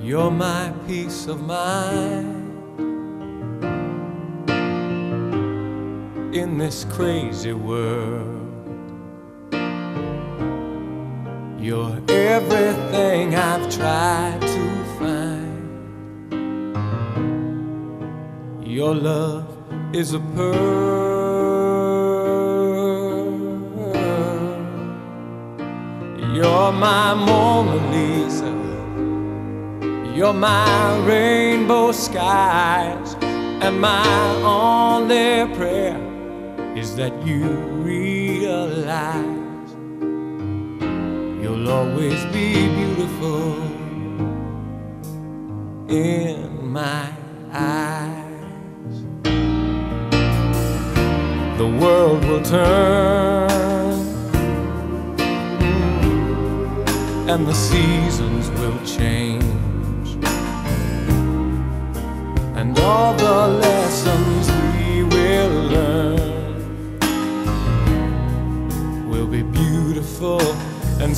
You're my peace of mind in this crazy world. You're everything I've tried to find. Your love is a pearl. You're my Mona Lisa. You're my rainbow skies. And my only prayer is that you realize you'll always be beautiful in my eyes. The world will turn and the seasons will change, and all the lessons we will learn will be beautiful and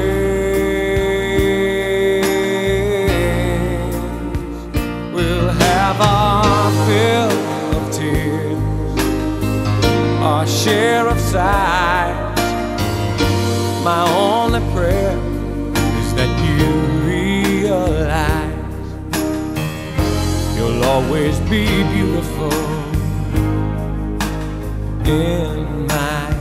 strange. We'll have our fill of tears, our share of sighs. My only prayer is that you realize you'll always be beautiful in my